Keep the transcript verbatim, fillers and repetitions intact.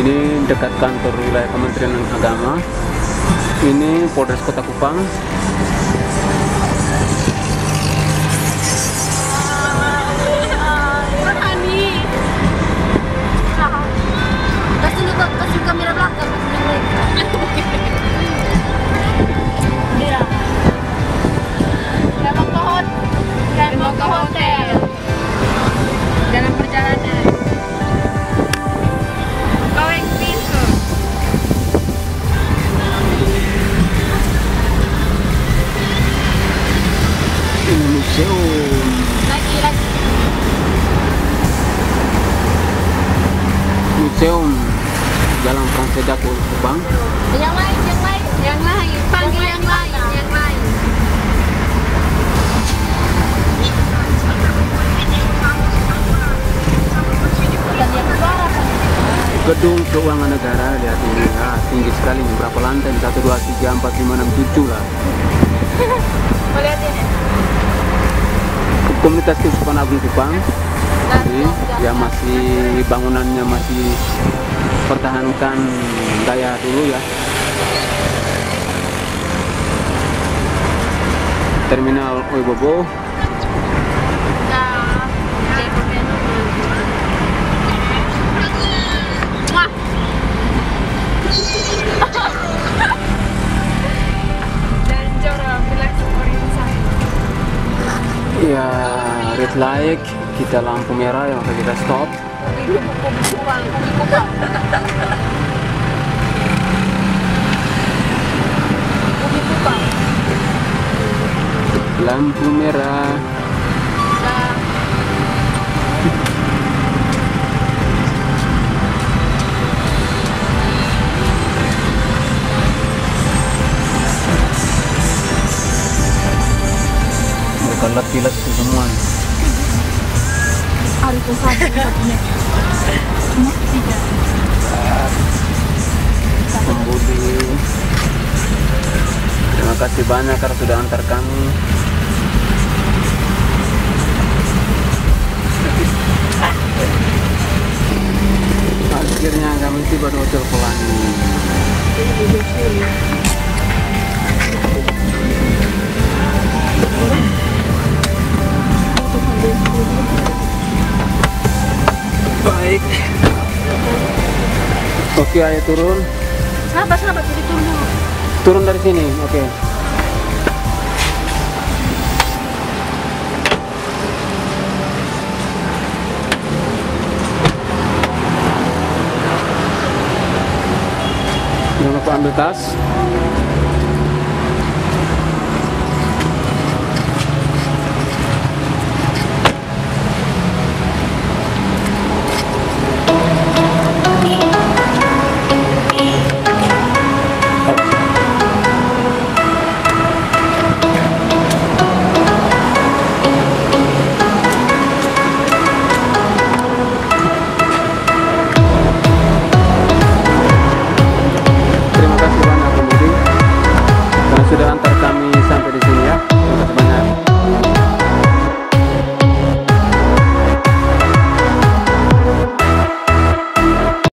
Ini dekat kantor wilayah Kementerian Agama. Ini Polres Kota Kupang. Kasih kamera belakang. Mau ke hotel, dan mau ke hotel dalam perjalanan. Going pintu. Ini museum. Lagi lagi. Museum Jalan Praseja Kupang. Yang lain, yang lain, yang lain. Panggil yang lain, yang lain. Gedung Keuangan Negara, lihat ini, ya, tinggi sekali, berapa lantai? satu, dua, tiga, empat, lima, enam, tujuh lah. Mau lihat ini? Komunitas Keuskupan Agung Kupang. Jadi, ya masih bangunannya masih pertahankan gaya dulu ya. Terminal Oibobo. Ya, red light, kita lampu merah ya, maka kita stop. Lampu merah. Letih-letih semua. Hari ke satu satunya. Tiga. Pembudi. Terima kasih banyak karena sudah antar kami. Akhirnya kami tiba di Hotel Pelangi. Baik. Oke, ayo turun. Sabar, sabar, jadi turun dulu. Turun dari sini, oke. Jangan lupa ambil tas.